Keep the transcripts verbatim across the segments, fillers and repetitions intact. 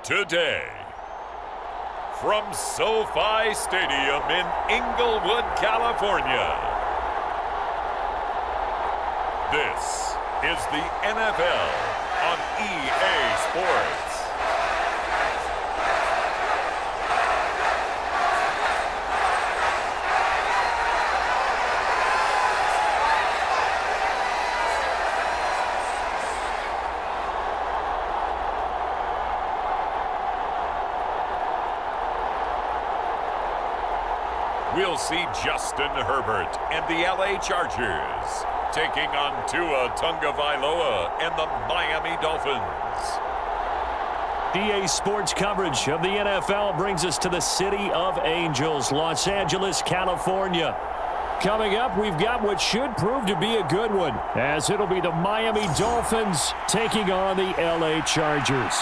today. From SoFi Stadium in Inglewood, California, this is the N F L on E A Sports. We'll see Justin Herbert and the L A Chargers taking on Tua Tagovailoa and the Miami Dolphins. E A Sports coverage of the N F L brings us to the City of Angels, Los Angeles, California. Coming up, we've got what should prove to be a good one, as it'll be the Miami Dolphins taking on the L A Chargers.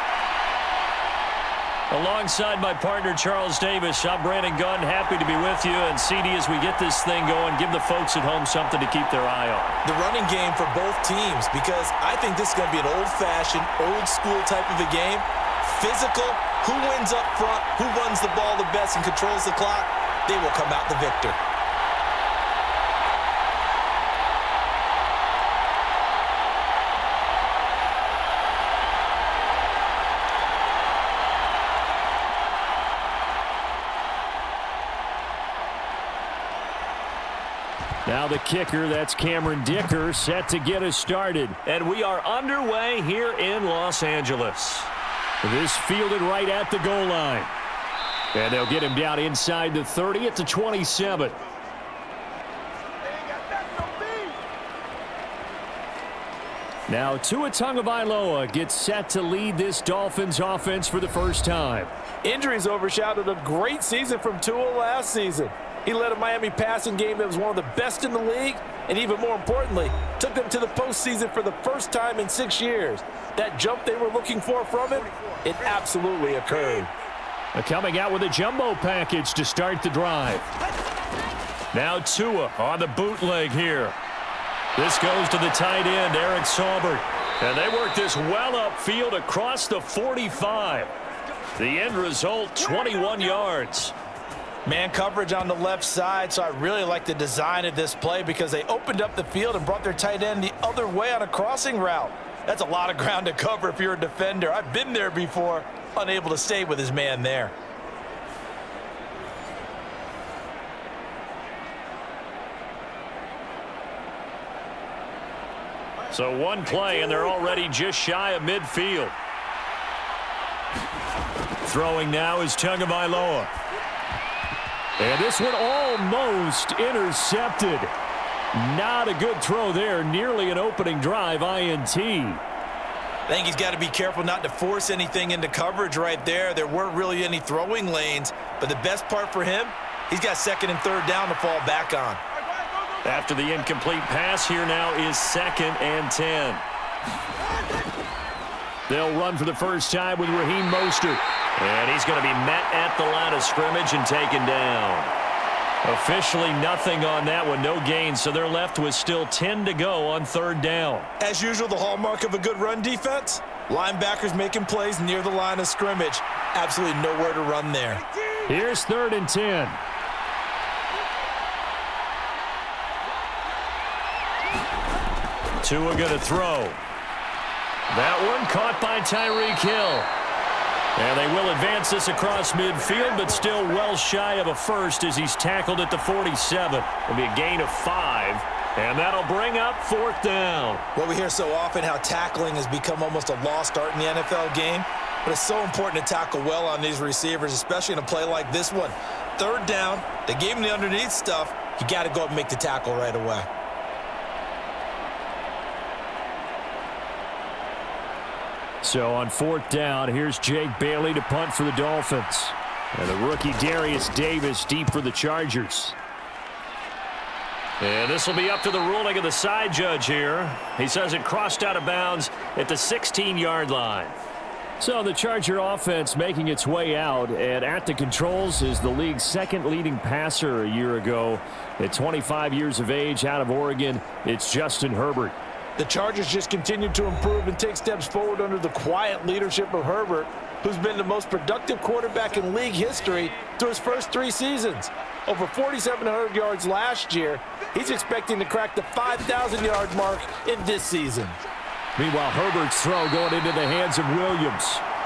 Alongside my partner, Charles Davis, I'm Brandon Gunn. Happy to be with you. And C D, as we get this thing going, give the folks at home something to keep their eye on. The running game for both teams, because I think this is going to be an old-fashioned, old-school type of a game. Physical, who wins up front, who runs the ball the best and controls the clock, they will come out the victor. Now the kicker, that's Cameron Dicker, set to get us started. And we are underway here in Los Angeles. This fielded right at the goal line. And they'll get him down inside the thirty at the twenty-seven. Now Tua Tagovailoa gets set to lead this Dolphins offense for the first time. Injuries overshadowed a great season from Tua last season. He led a Miami passing game that was one of the best in the league, and even more importantly, took them to the postseason for the first time in six years. That jump they were looking for from him, it absolutely occurred. Coming out with a jumbo package to start the drive. Now Tua on the bootleg here. This goes to the tight end, Eric Saubert. And they work this well upfield across the forty-five. The end result, twenty-one yards. Man coverage on the left side, so I really like the design of this play because they opened up the field and brought their tight end the other way on a crossing route. That's a lot of ground to cover if you're a defender. I've been there before, unable to stay with his man there. So one play, and they're already just shy of midfield. Throwing now is Tagovailoa. And this one almost intercepted. Not a good throw there. Nearly an opening drive, I N T. I think he's got to be careful not to force anything into coverage right there. There weren't really any throwing lanes. But the best part for him, he's got second and third down to fall back on. After the incomplete pass, here now is second and ten. They'll run for the first time with Raheem Mostert. And he's going to be met at the line of scrimmage and taken down. Officially nothing on that one, no gain, so they're left with still ten to go on third down. As usual, the hallmark of a good run defense, linebackers making plays near the line of scrimmage. Absolutely nowhere to run there. Here's third and ten. Tua going to throw. That one caught by Tyreek Hill. And they will advance this across midfield, but still well shy of a first as he's tackled at the forty-seven. It'll be a gain of five, and that'll bring up fourth down. Well, we hear so often how tackling has become almost a lost art in the N F L game, but it's so important to tackle well on these receivers, especially in a play like this one. Third down, they gave him the underneath stuff. You got to go up and make the tackle right away. So on fourth down, here's Jake Bailey to punt for the Dolphins. And the rookie Darius Davis deep for the Chargers. And this will be up to the ruling of the side judge here. He says it crossed out of bounds at the sixteen-yard line. So the Charger offense making its way out, and at the controls is the league's second leading passer a year ago. At twenty-five years of age, out of Oregon, it's Justin Herbert. The Chargers just continue to improve and take steps forward under the quiet leadership of Herbert, who's been the most productive quarterback in league history through his first three seasons. Over forty-seven hundred yards last year. He's expecting to crack the five thousand yard mark in this season. Meanwhile, Herbert's throw going into the hands of Williams.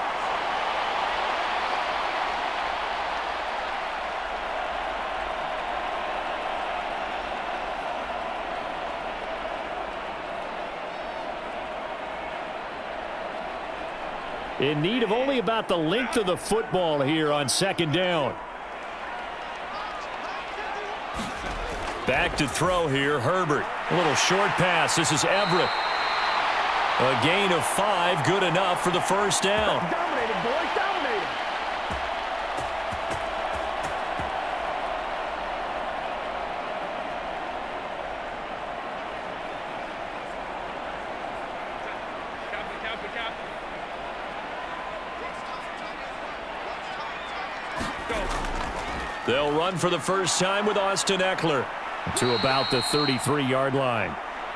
In need of only about the length of the football here on second down. Back to throw here, Herbert. A little short pass. This is Everett. A gain of five, good enough for the first down. Dominated, boys, dominated. They'll run for the first time with Austin Eckler to about the thirty-three yard line.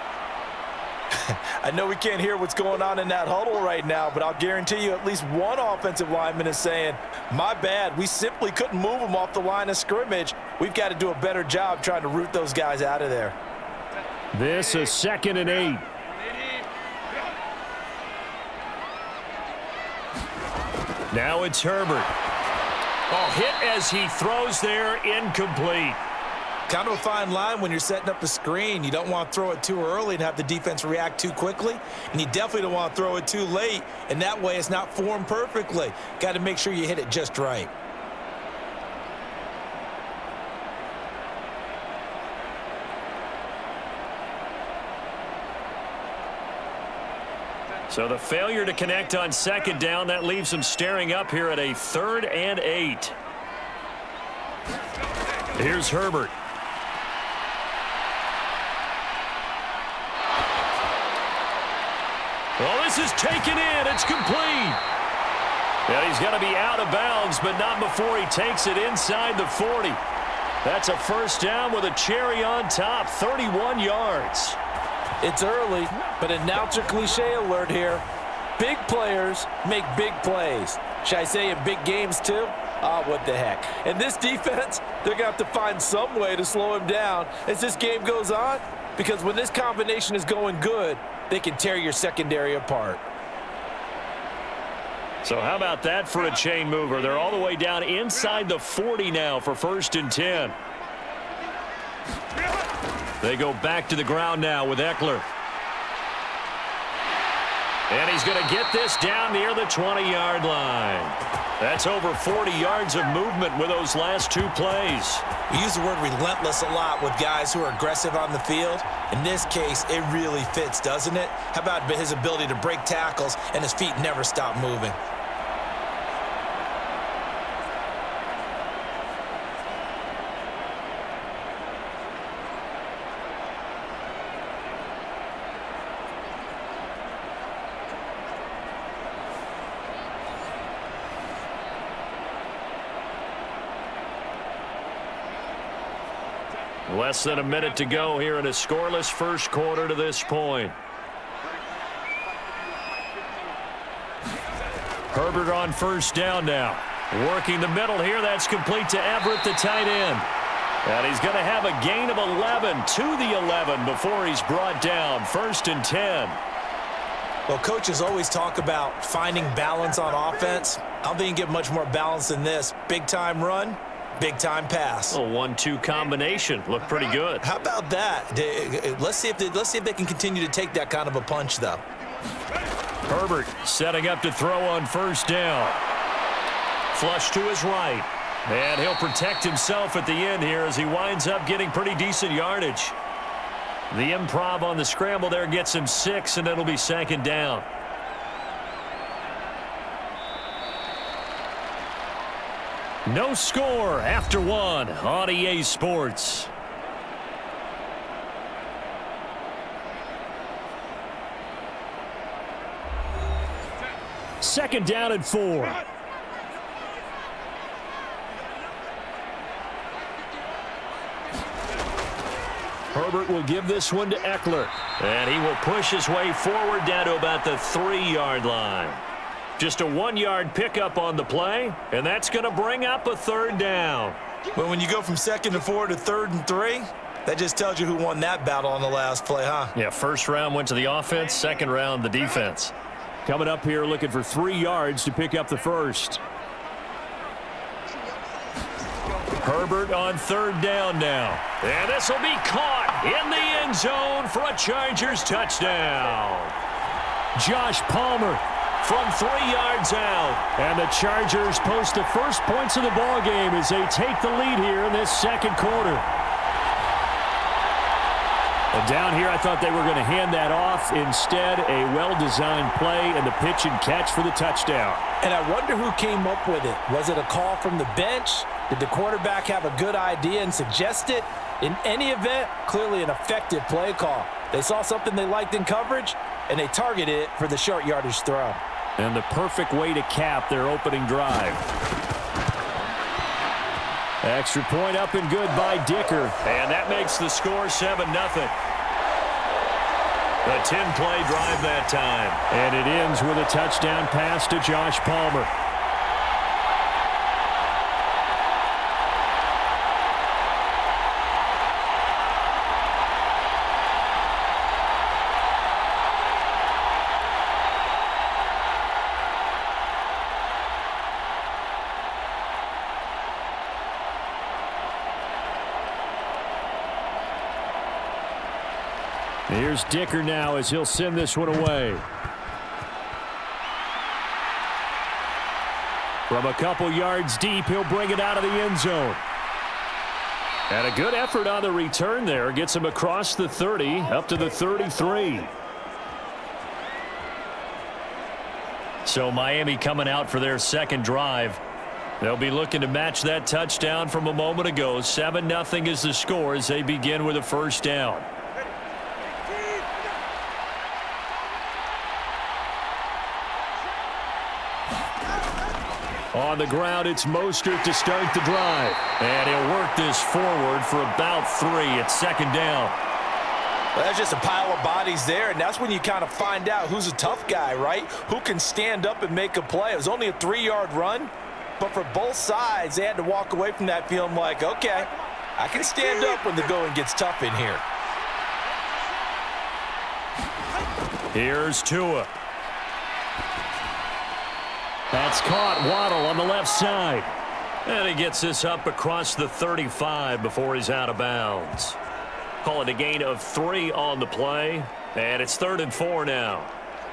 I know we can't hear what's going on in that huddle right now, but I'll guarantee you at least one offensive lineman is saying, my bad, we simply couldn't move them off the line of scrimmage. We've got to do a better job trying to root those guys out of there. This is second and eight. Now it's Herbert. Oh, hit as he throws there, incomplete. Kind of a fine line when you're setting up a screen. You don't want to throw it too early and have the defense react too quickly. And you definitely don't want to throw it too late. And that way it's not formed perfectly. Got to make sure you hit it just right. So the failure to connect on second down, that leaves them staring up here at a third and eight. Here's Herbert. Well, this is taken in. It's complete. And he's going to be out of bounds, but not before he takes it inside the forty. That's a first down with a cherry on top, thirty-one yards. It's early, but announcer cliche alert here. Big players make big plays. Should I say in big games too? Ah, oh, what the heck. And this defense, they're going to have to find some way to slow him down as this game goes on, because when this combination is going good, they can tear your secondary apart. So how about that for a chain mover? They're all the way down inside the forty now for first and ten. They go back to the ground now with Eckler. And he's going to get this down near the twenty yard line. That's over forty yards of movement with those last two plays. We use the word relentless a lot with guys who are aggressive on the field. In this case, it really fits, doesn't it? How about his ability to break tackles and his feet never stop moving? Less than a minute to go here in a scoreless first quarter to this point. Herbert on first down now. Working the middle here. That's complete to Everett, the tight end. And he's going to have a gain of eleven to the eleven before he's brought down. First and ten. Well, coaches always talk about finding balance on offense. I don't think you can get much more balance than this. Big-time run. Big-time pass. A one two combination. Looked pretty good. How about that? Let's see if they, let's see if they can continue to take that kind of a punch, though. Herbert setting up to throw on first down. Flush to his right. And he'll protect himself at the end here as he winds up getting pretty decent yardage. The improv on the scramble there gets him six, and it'll be second down. No score after one on E A Sports. Second down and four. Herbert will give this one to Eckler. And he will push his way forward down to about the three-yard line. Just a one-yard pickup on the play, and that's going to bring up a third down. But when you go from second and four to third and three, that just tells you who won that battle on the last play, huh? Yeah, first round went to the offense, second round the defense. Coming up here looking for three yards to pick up the first. Herbert on third down now. And this will be caught in the end zone for a Chargers touchdown. Josh Palmer from three yards out. And the Chargers post the first points of the ball game as they take the lead here in this second quarter. And down here, I thought they were going to hand that off. Instead, a well-designed play and the pitch and catch for the touchdown. And I wonder who came up with it. Was it a call from the bench? Did the quarterback have a good idea and suggest it? In any event, clearly an effective play call. They saw something they liked in coverage, and they targeted it for the short yardage throw. And the perfect way to cap their opening drive. Extra point up and good by Dicker. And that makes the score seven nothing. A ten-play drive that time. And it ends with a touchdown pass to Josh Palmer. Here's Dicker now as he'll send this one away. From a couple yards deep, he'll bring it out of the end zone. And a good effort on the return there. Gets him across the thirty, up to the thirty-three. So Miami coming out for their second drive. They'll be looking to match that touchdown from a moment ago. seven nothing is the score as they begin with a first down. On the ground, it's Mostert to start the drive. And he'll work this forward for about three at second down. Well, that's just a pile of bodies there, and that's when you kind of find out who's a tough guy, right? Who can stand up and make a play. It was only a three-yard run, but for both sides, they had to walk away from that feeling like, okay, I can stand up when the going gets tough in here. Here's Tua. That's caught. Waddle on the left side. And he gets this up across the thirty-five before he's out of bounds. Call it a gain of three on the play. And it's third and four now.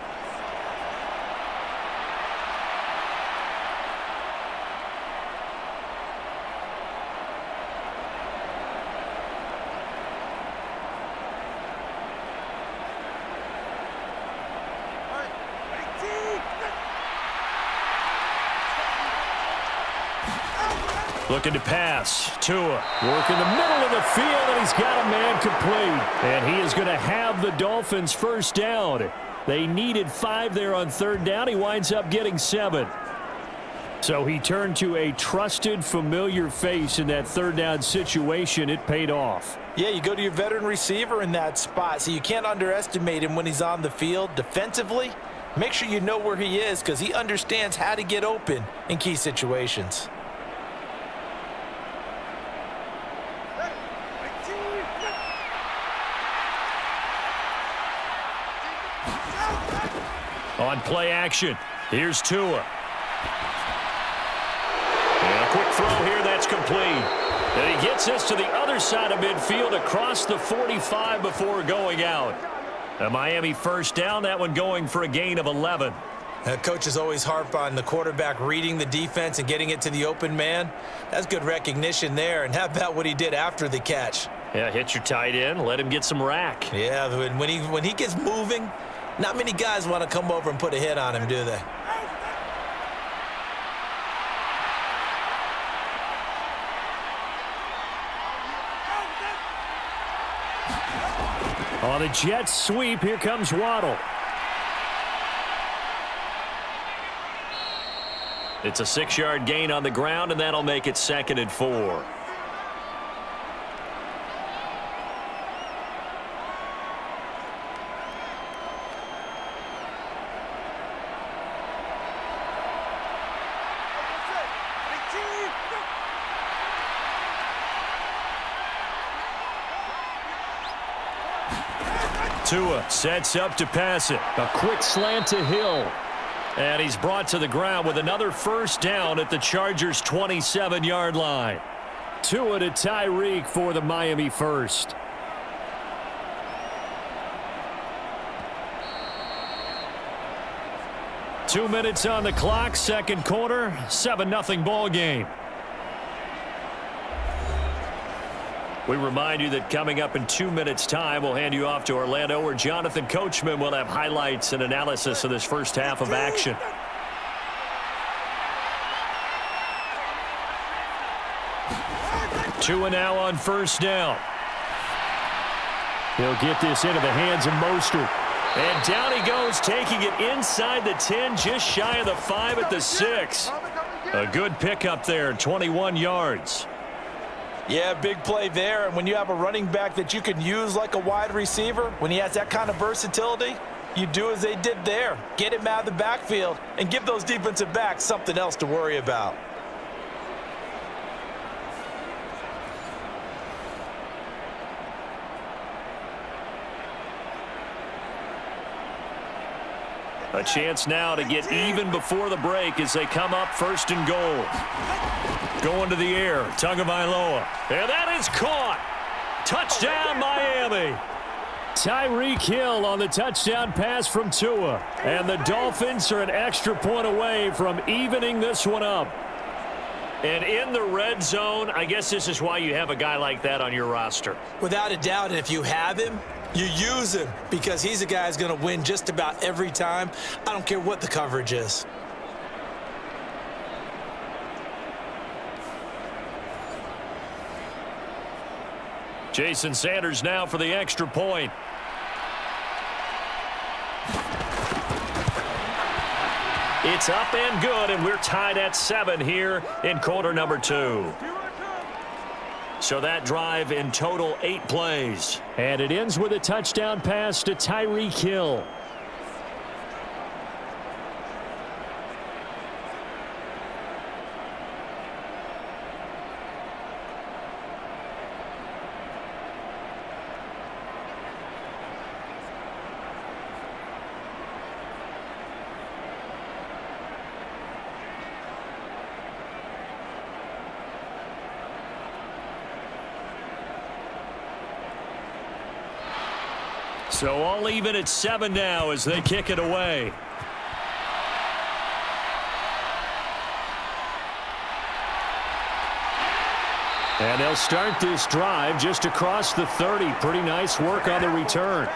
Looking to pass. Tua working the middle of the field, and he's got a man complete. And he is going to have the Dolphins first down. They needed five there on third down. He winds up getting seven. So he turned to a trusted, familiar face in that third down situation. It paid off. Yeah, you go to your veteran receiver in that spot, so you can't underestimate him when he's on the field defensively. Make sure you know where he is because he understands how to get open in key situations. On play action, here's Tua. And a quick throw here, that's complete. And he gets this to the other side of midfield across the forty-five before going out. A Miami first down, that one going for a gain of eleven. Uh, coaches always harp on the quarterback reading the defense and getting it to the open man. That's good recognition there. And how about what he did after the catch? Yeah, hit your tight end, let him get some rack. Yeah, when he, when he gets moving, not many guys want to come over and put a hit on him, do they? On the Jets sweep, here comes Waddle. It's a six-yard gain on the ground, and that'll make it second and four. Tua sets up to pass it. A quick slant to Hill. And he's brought to the ground with another first down at the Chargers' twenty-seven yard line. Tua to Tyreek for the Miami first. Two minutes on the clock, second quarter, seven nothing ball game. We remind you that coming up in two minutes' time, we'll hand you off to Orlando, where Jonathan Coachman will have highlights and analysis of this first half of action. Tua now on first down. He'll get this into the hands of Mostert. And down he goes, taking it inside the ten, just shy of the five at the six. A good pickup there, twenty-one yards. Yeah, big play there. And when you have a running back that you can use like a wide receiver, when he has that kind of versatility, you do as they did there. Get him out of the backfield and give those defensive backs something else to worry about. A chance now to get even before the break as they come up first and goal. Going to the air, Tagovailoa. And that is caught. Touchdown, Miami. Tyreek Hill on the touchdown pass from Tua. And the Dolphins are an extra point away from evening this one up. And in the red zone, I guess this is why you have a guy like that on your roster. Without a doubt, and if you have him, you use him because he's a guy who's going to win just about every time. I don't care what the coverage is. Jason Sanders now for the extra point. It's up and good, and we're tied at seven here in quarter number two. So that drive in total eight plays. And it ends with a touchdown pass to Tyreek Hill. So all even at seven now as they kick it away. And they'll start this drive just across the thirty. Pretty nice work on the return.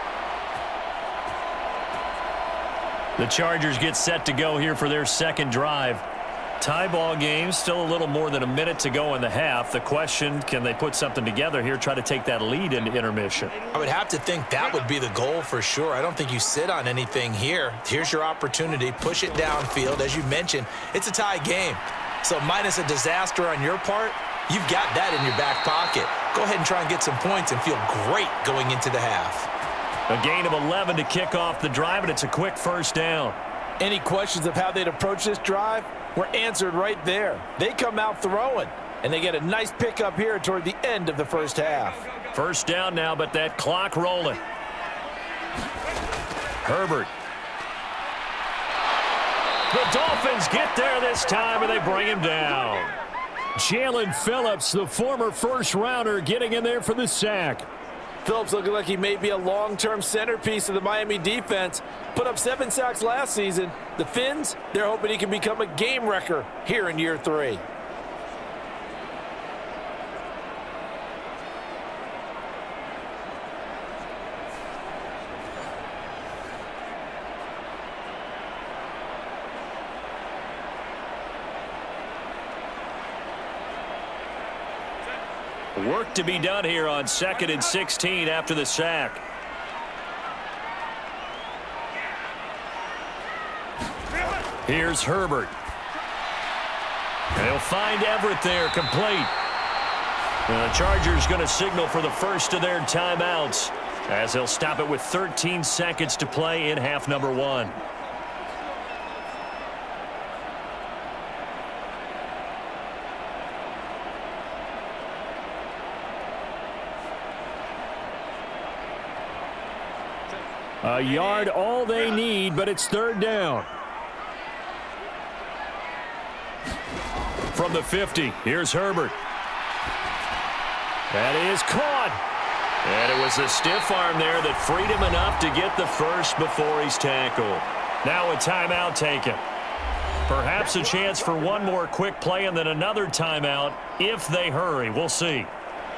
The Chargers get set to go here for their second drive. Tie ball game, still a little more than a minute to go in the half. The question, can they put something together here, try to take that lead into intermission? I would have to think that would be the goal for sure. I don't think you sit on anything here. Here's your opportunity. Push it downfield. As you mentioned, it's a tie game. So minus a disaster on your part, you've got that in your back pocket. Go ahead and try and get some points and feel great going into the half. A gain of eleven to kick off the drive, and it's a quick first down. Any questions of how they'd approach this drive were answered right there. They come out throwing, and they get a nice pickup here toward the end of the first half. First down now, but that clock rolling. Herbert. The Dolphins get there this time, and they bring him down. Jalen Phillips, the former first-rounder, getting in there for the sack. Phillips looking like he may be a long-term centerpiece of the Miami defense. Put up seven sacks last season. The Fins, they're hoping he can become a game wrecker here in year three. Work to be done here on second and sixteen after the sack. Here's Herbert. And he'll find Everett there, complete. And the Chargers going to signal for the first of their timeouts as they'll stop it with thirteen seconds to play in half number one. A yard all they need, but it's third down. From the fifty, here's Herbert. That is caught. And it was a stiff arm there that freed him enough to get the first before he's tackled. Now a timeout taken. Perhaps a chance for one more quick play and then another timeout if they hurry. We'll see.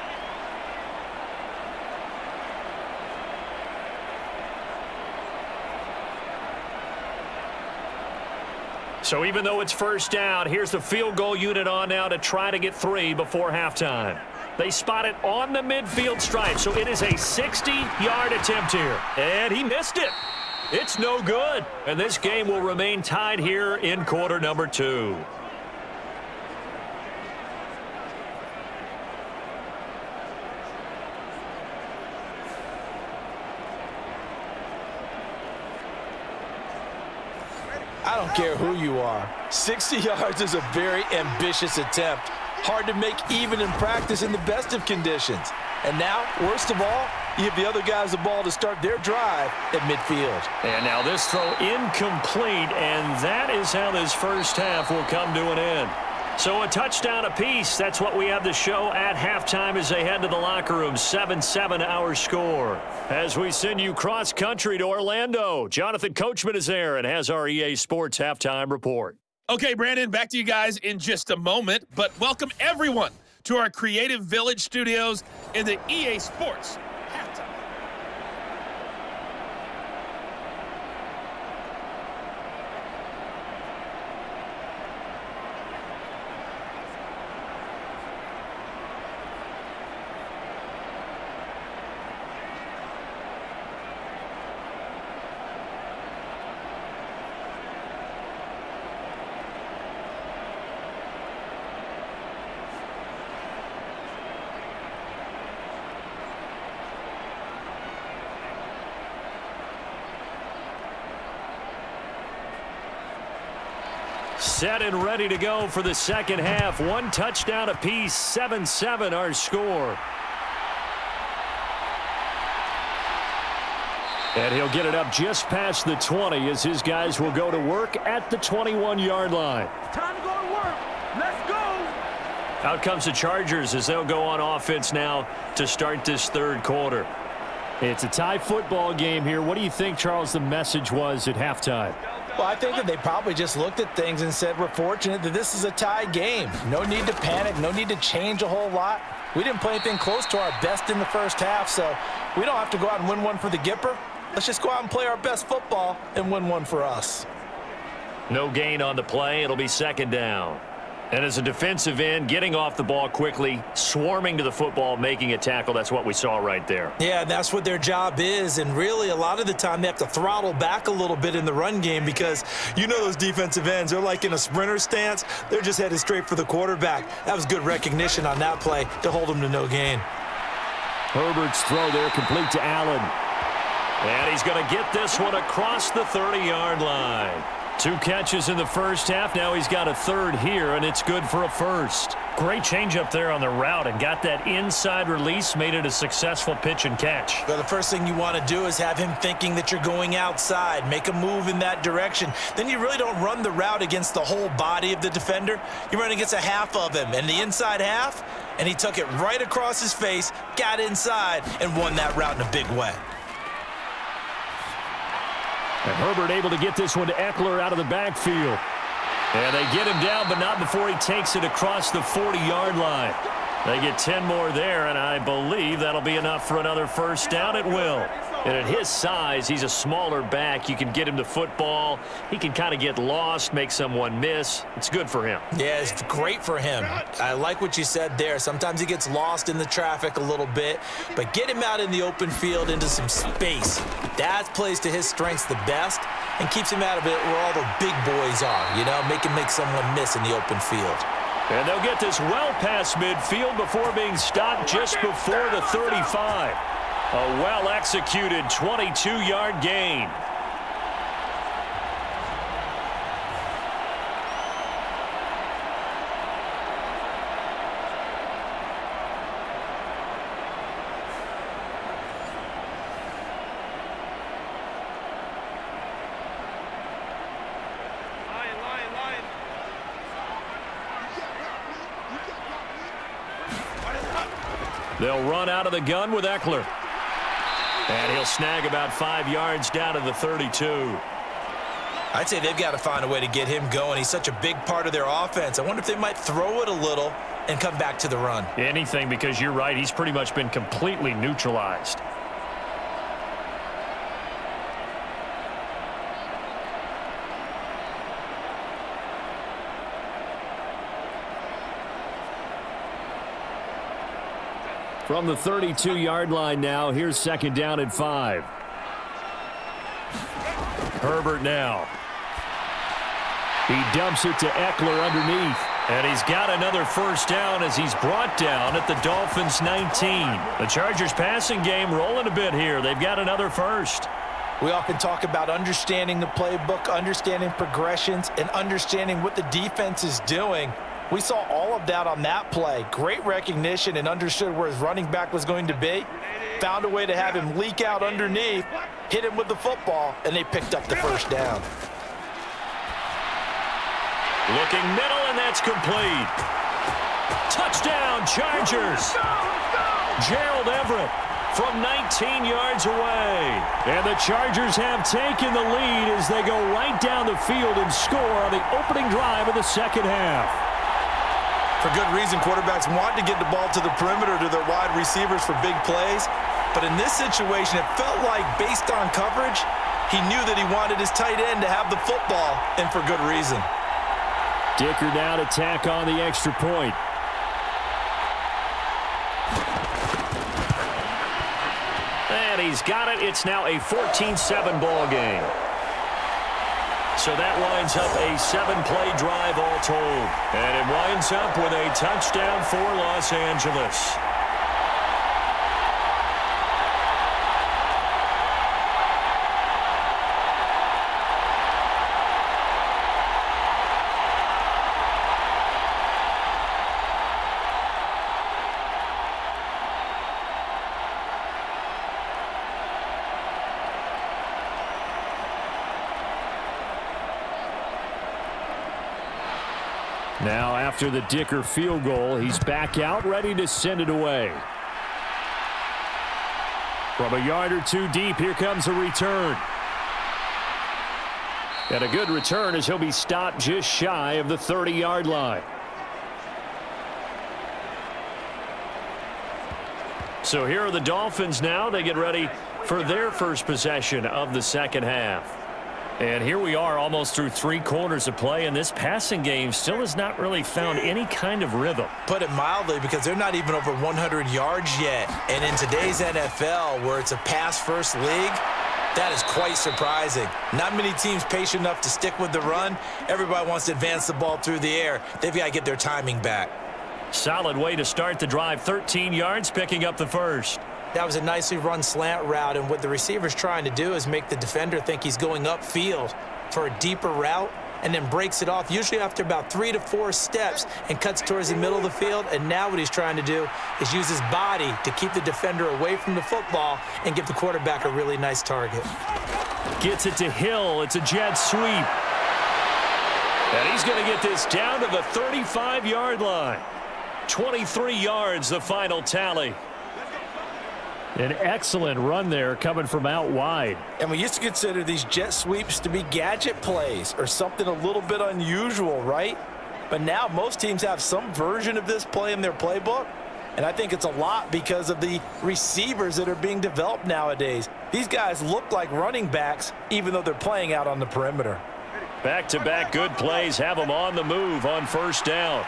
So even though it's first down, here's the field goal unit on now to try to get three before halftime. They spot it on the midfield stripe, so it is a sixty-yard attempt here. And he missed it. It's no good. And this game will remain tied here in quarter number two. I don't care who you are. sixty yards is a very ambitious attempt. Hard to make even in practice in the best of conditions. And now, worst of all, you give the other guys the ball to start their drive at midfield. And now this throw incomplete, and that is how this first half will come to an end. So a touchdown apiece. That's what we have to show at halftime as they head to the locker room. seven seven our score. As we send you cross-country to Orlando, Jonathan Coachman is there and has our E A Sports halftime report. Okay, Brandon, back to you guys in just a moment, but welcome everyone to our Creative Village studios in the E A Sports halftime. Set and ready to go for the second half. One touchdown apiece, seven seven our score. And he'll get it up just past the twenty as his guys will go to work at the twenty-one-yard line. Time to go to work. Let's go. Out comes the Chargers as they'll go on offense now to start this third quarter. It's a tie football game here. What do you think, Charles, the message was at halftime? Well, I think that they probably just looked at things and said, we're fortunate that this is a tie game. No need to panic. No need to change a whole lot. We didn't play anything close to our best in the first half, so we don't have to go out and win one for the Gipper. Let's just go out and play our best football and win one for us. No gain on the play. It'll be second down. And as a defensive end, getting off the ball quickly, swarming to the football, making a tackle, that's what we saw right there. Yeah, that's what their job is, and really a lot of the time they have to throttle back a little bit in the run game because you know those defensive ends, they're like in a sprinter stance. They're just headed straight for the quarterback. That was good recognition on that play to hold them to no gain. Herbert's throw there complete to Allen. And he's going to get this one across the thirty-yard line. Two catches in the first half. Now he's got a third here, and it's good for a first. Great change up there on the route and got that inside release, made it a successful pitch and catch. Well, the first thing you want to do is have him thinking that you're going outside, make a move in that direction. Then you really don't run the route against the whole body of the defender. You run against a half of him, and the inside half, and he took it right across his face, got inside, and won that route in a big way. And Herbert able to get this one to Eckler out of the backfield. And they get him down, but not before he takes it across the forty-yard line. They get ten more there, and I believe that'll be enough for another first down. It will. And at his size, he's a smaller back. You can get him to football. He can kind of get lost, make someone miss. It's good for him. Yeah, it's great for him. I like what you said there. Sometimes he gets lost in the traffic a little bit, but get him out in the open field into some space. That plays to his strengths the best and keeps him out of it where all the big boys are, you know, make him make someone miss in the open field. And they'll get this well past midfield before being stopped just before the thirty-five. A well-executed twenty-two-yard gain. They'll run out of the gun with Eckler. And he'll snag about five yards down to the thirty-two. I'd say they've got to find a way to get him going. He's such a big part of their offense. I wonder if they might throw it a little and come back to the run. Anything, because you're right. He's pretty much been completely neutralized. From the thirty-two-yard line now, here's second down and five. Herbert now. He dumps it to Eckler underneath. And he's got another first down as he's brought down at the Dolphins' nineteen. The Chargers' passing game rolling a bit here. They've got another first. We often talk about understanding the playbook, understanding progressions, and understanding what the defense is doing. We saw all of that on that play. Great recognition and understood where his running back was going to be. Found a way to have him leak out underneath, hit him with the football, and they picked up the first down. Looking middle, and that's complete. Touchdown, Chargers. Gerald Everett from nineteen yards away. And the Chargers have taken the lead as they go right down the field and score on the opening drive of the second half. For good reason, quarterbacks want to get the ball to the perimeter to their wide receivers for big plays. But in this situation, it felt like, based on coverage, he knew that he wanted his tight end to have the football, and for good reason. Dicker now to tack on the extra point. And he's got it. It's now a fourteen seven ball game. So that winds up a seven-play drive all told. And it winds up with a touchdown for Los Angeles. Now, after the Dicker field goal, he's back out, ready to send it away. From a yard or two deep, here comes a return. And a good return as he'll be stopped just shy of the thirty-yard line. So here are the Dolphins now. They get ready for their first possession of the second half. And here we are almost through three quarters of play, and this passing game still has not really found any kind of rhythm. Put it mildly, because they're not even over one hundred yards yet. And in today's N F L, where it's a pass-first league, that is quite surprising. Not many teams patient enough to stick with the run. Everybody wants to advance the ball through the air. They've got to get their timing back. Solid way to start the drive. thirteen yards, picking up the first. That was a nicely run slant route, and what the receiver's trying to do is make the defender think he's going upfield for a deeper route, and then breaks it off, usually after about three to four steps, and cuts towards the middle of the field. And now what he's trying to do is use his body to keep the defender away from the football and give the quarterback a really nice target. Gets it to Hill. It's a jet sweep. And he's going to get this down to the thirty-five-yard line. twenty-three yards, the final tally. An excellent run there coming from out wide. And we used to consider these jet sweeps to be gadget plays or something a little bit unusual, right? But now most teams have some version of this play in their playbook. And I think it's a lot because of the receivers that are being developed nowadays. These guys look like running backs even though they're playing out on the perimeter. Back-to-back good plays have them on the move on first down.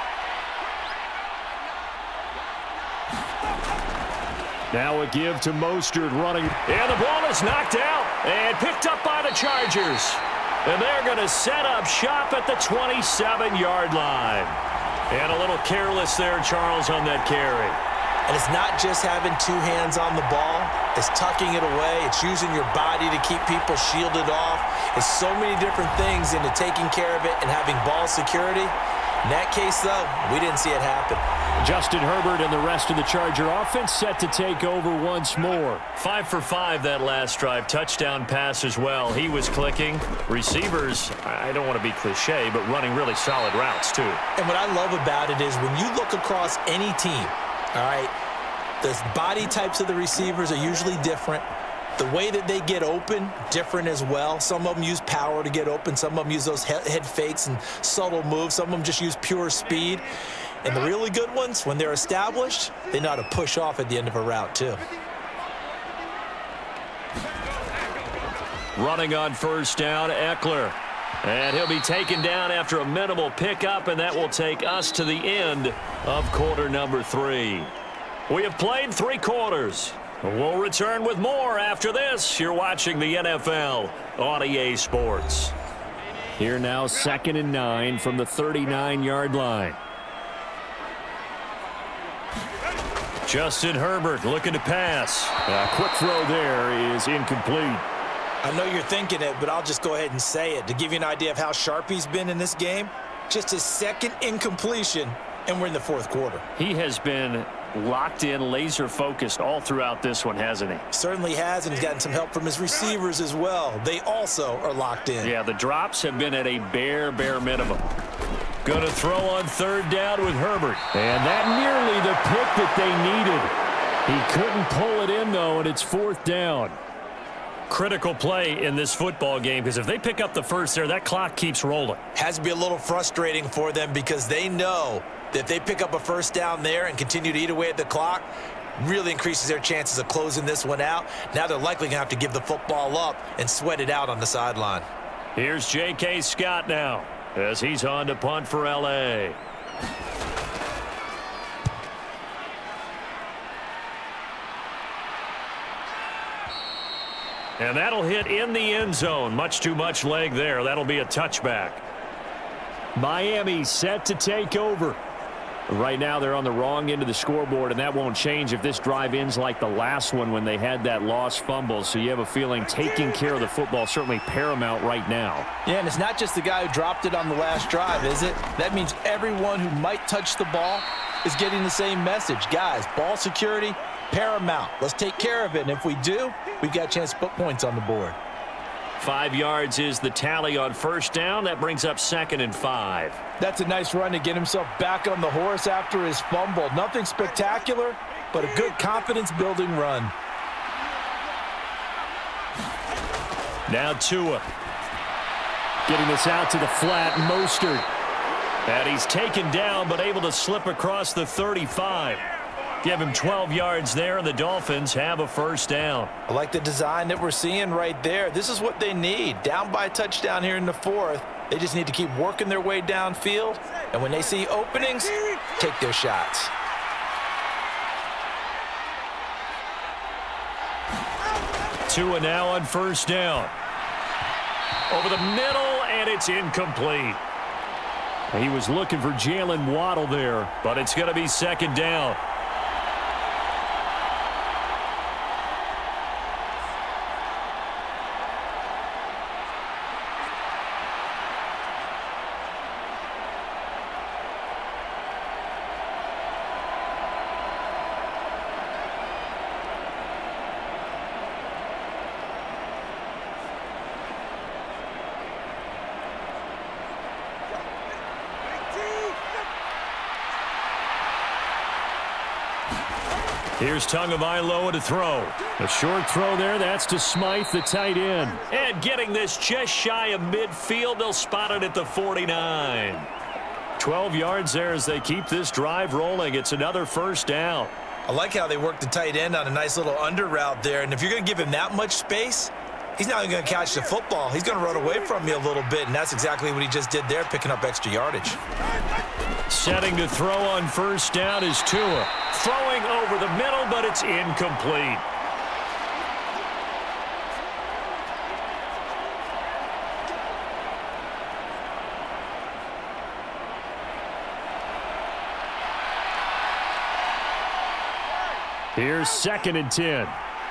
Now a give to Mostert running. And the ball is knocked out and picked up by the Chargers. And they're going to set up shop at the twenty-seven-yard line. And a little careless there, Charles, on that carry. And it's not just having two hands on the ball. It's tucking it away. It's using your body to keep people shielded off. It's so many different things into taking care of it and having ball security. In that case, though, we didn't see it happen. Justin Herbert and the rest of the Charger offense set to take over once more. Five for five that last drive. Touchdown pass as well. He was clicking. Receivers, I don't want to be cliche, but running really solid routes, too. And what I love about it is when you look across any team, all right, The body types of the receivers are usually different. The way that they get open, different as well. Some of them use power to get open. Some of them use those head fakes and subtle moves. Some of them just use pure speed. And the really good ones, when they're established, they know how to push off at the end of a route, too. Running on first down, Eckler. And he'll be taken down after a minimal pickup, and that will take us to the end of quarter number three. We have played three quarters. We'll return with more after this. You're watching the N F L on E A Sports. Here now, second and nine from the thirty-nine yard line. Justin Herbert looking to pass. A quick throw there is incomplete. I know you're thinking it, but I'll just go ahead and say it. To give you an idea of how sharp he's been in this game, just his second incompletion, and we're in the fourth quarter. He has been locked in, laser focused all throughout this one, hasn't he? Certainly has, and he's gotten some help from his receivers as well. They also are locked in. Yeah, the drops have been at a bare, bare minimum. Going to throw on third down with Herbert. And that nearly the pick that they needed. He couldn't pull it in, though, and it's fourth down. Critical play in this football game, because if they pick up the first there, that clock keeps rolling. Has to be a little frustrating for them because they know that if they pick up a first down there and continue to eat away at the clock, really increases their chances of closing this one out. Now they're likely going to have to give the football up and sweat it out on the sideline. Here's J K. Scott now as he's on to punt for L A. And that'll hit in the end zone. Much too much leg there. That'll be a touchback. Miami set to take over. Right now they're on the wrong end of the scoreboard, and that won't change if this drive ends like the last one when they had that lost fumble. So you have a feeling taking care of the football certainly paramount right now. Yeah, and it's not just the guy who dropped it on the last drive, is it? That means everyone who might touch the ball is getting the same message. Guys, ball security, paramount. Let's take care of it, and if we do, we've got a chance to put points on the board. Five yards is the tally on first down. That brings up second and five. That's a nice run to get himself back on the horse after his fumble. Nothing spectacular, but a good confidence-building run. Now Tua. Getting this out to the flat, Mostert. And he's taken down, but able to slip across the thirty-five. Give him twelve yards there, and the Dolphins have a first down. I like the design that we're seeing right there. This is what they need. Down by a touchdown here in the fourth. They just need to keep working their way downfield. And when they see openings, take their shots. Tua now on first down. Over the middle, and it's incomplete. He was looking for Jalen Waddle there, but it's going to be second down. Here's Tagovailoa to throw. A short throw there. That's to Smythe, the tight end. And getting this just shy of midfield. They'll spot it at the forty-nine. twelve yards there as they keep this drive rolling. It's another first down. I like how they work the tight end on a nice little under route there. And if you're going to give him that much space, he's not even going to catch the football. He's going to run away from you a little bit, and that's exactly what he just did there, picking up extra yardage. Setting to throw on first down is Tua. Throwing over the middle, but it's incomplete. Here's second and ten.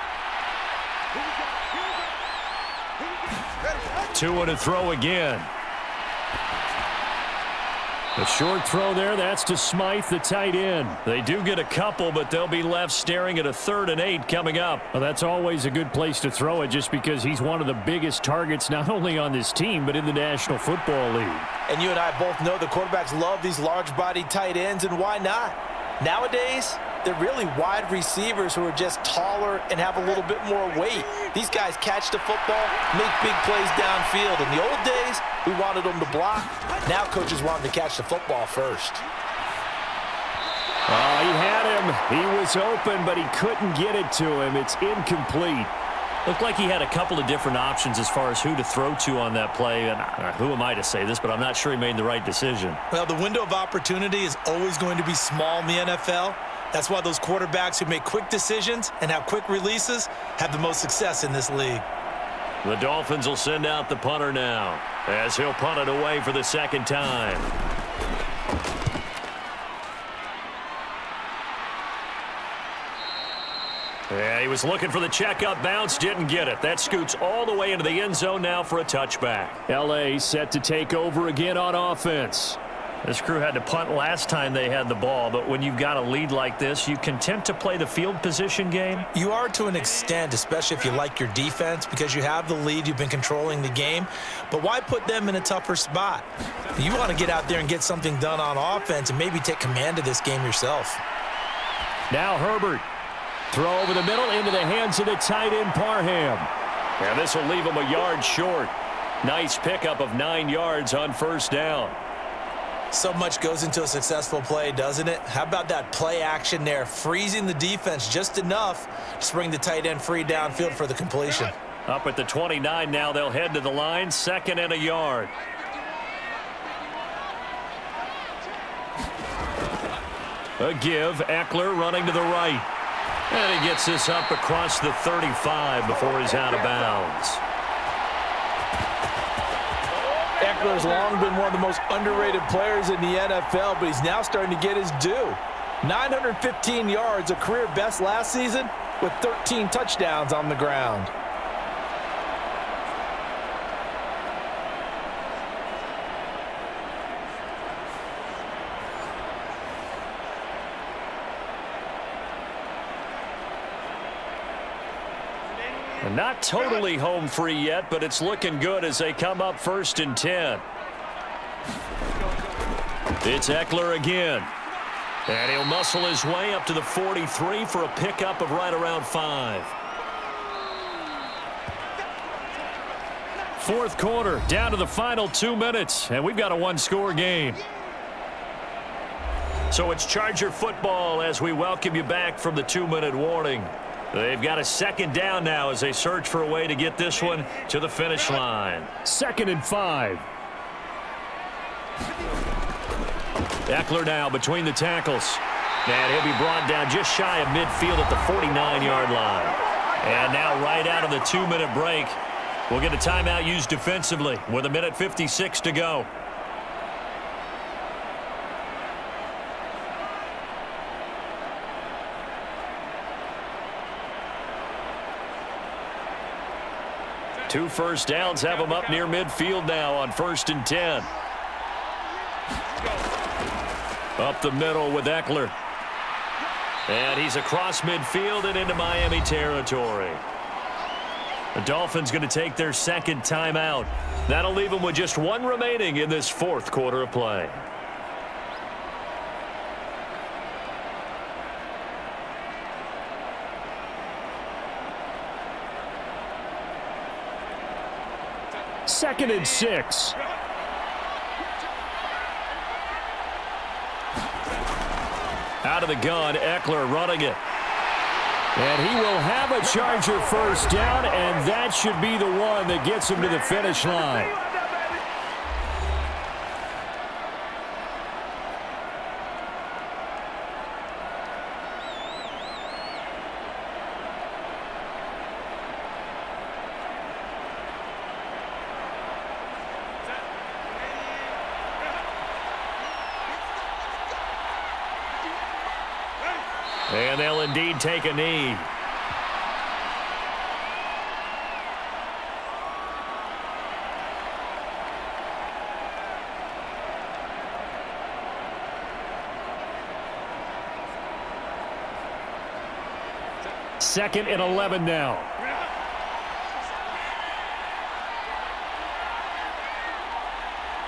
Tua to throw again. A short throw there. That's to Smythe, the tight end. They do get a couple, but they'll be left staring at a third and eight coming up. Well, that's always a good place to throw it just because he's one of the biggest targets not only on this team but in the National Football League. And you and I both know the quarterbacks love these large-bodied tight ends, and why not? Nowadays, they're really wide receivers who are just taller and have a little bit more weight. These guys catch the football, make big plays downfield. In the old days, we wanted them to block. Now coaches want them to catch the football first. Oh, he had him. He was open, but he couldn't get it to him. It's incomplete. Looked like he had a couple of different options as far as who to throw to on that play. And uh, who am I to say this, but I'm not sure he made the right decision. Well, the window of opportunity is always going to be small in the N F L. That's why those quarterbacks who make quick decisions and have quick releases have the most success in this league. The Dolphins will send out the punter now as he'll punt it away for the second time. Yeah, he was looking for the checkup bounce, didn't get it. That scoots all the way into the end zone now for a touchback. L A set to take over again on offense. This crew had to punt last time they had the ball, but when you've got a lead like this, you content to play the field position game? You are to an extent, especially if you like your defense, because you have the lead, you've been controlling the game. But why put them in a tougher spot? You want to get out there and get something done on offense and maybe take command of this game yourself. Now Herbert. Throw over the middle into the hands of the tight end Parham. And this will leave him a yard short. Nice pickup of nine yards on first down. So much goes into a successful play, doesn't it? How about that play action there, freezing the defense just enough to bring the tight end free downfield for the completion. Up at the twenty-nine now, they'll head to the line, second and a yard. A give, Eckler running to the right. And he gets this up across the thirty-five before he's out of bounds. Eckler's long been one of the most underrated players in the N F L, but he's now starting to get his due. nine hundred fifteen yards, a career best last season, with thirteen touchdowns on the ground. Not totally home free yet, but it's looking good as they come up first and ten. It's Eckler again. And he'll muscle his way up to the forty-three for a pickup of right around five. Fourth quarter, down to the final two minutes, and we've got a one-score game. So it's Charger football as we welcome you back from the two-minute warning. They've got a second down now as they search for a way to get this one to the finish line. Second and five. Eckler now between the tackles. And he'll be brought down just shy of midfield at the forty-nine yard line. And now right out of the two-minute break, we'll get a timeout used defensively with a minute fifty-six to go. Two first downs have them up near midfield now on first and ten. Up the middle with Eckler. And he's across midfield and into Miami territory. The Dolphins going to take their second timeout. That'll leave them with just one remaining in this fourth quarter of play. Second and six. Out of the gun, Eckler running it. And he will have a Charger first down, and that should be the one that gets him to the finish line. And they'll indeed take a knee. Second and eleven now.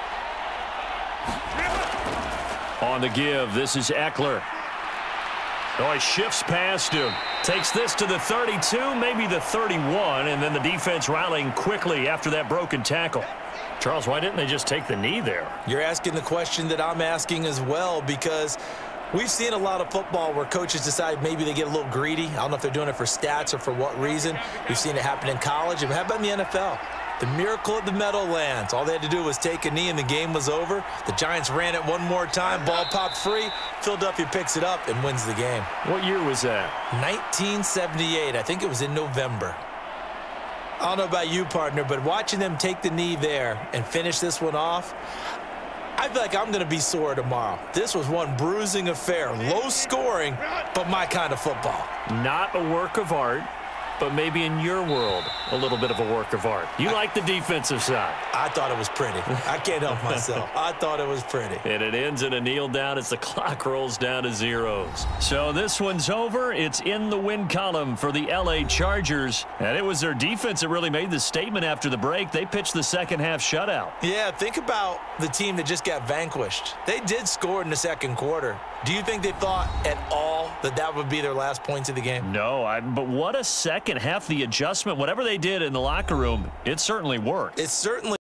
On the give, this is Eckler. Oh, he shifts past him. Takes this to the thirty-two, maybe the thirty-one, and then the defense rallying quickly after that broken tackle. Charles, why didn't they just take the knee there? You're asking the question that I'm asking as well, because we've seen a lot of football where coaches decide maybe they get a little greedy. I don't know if they're doing it for stats or for what reason. We've seen it happen in college. And how about in the N F L? The miracle of the Meadowlands. All they had to do was take a knee and the game was over. The Giants ran it one more time. Ball popped free. Philadelphia picks it up and wins the game. What year was that? nineteen seventy-eight. I think it was in November. I don't know about you, partner, but watching them take the knee there and finish this one off, I feel like I'm going to be sore tomorrow. This was one bruising affair. Low scoring, but my kind of football. Not a work of art, but maybe in your world, a little bit of a work of art. You like the defensive side. I thought it was pretty. I can't help myself. I thought it was pretty. And it ends in a kneel down as the clock rolls down to zeros. So this one's over. It's in the win column for the L A Chargers. And it was their defense that really made the statement after the break. They pitched the second half shutout. Yeah, think about the team that just got vanquished. They did score in the second quarter. Do you think they thought at all that that would be their last points of the game? No, I, but what a second half. The adjustment, whatever they did in the locker room, it certainly worked. It certainly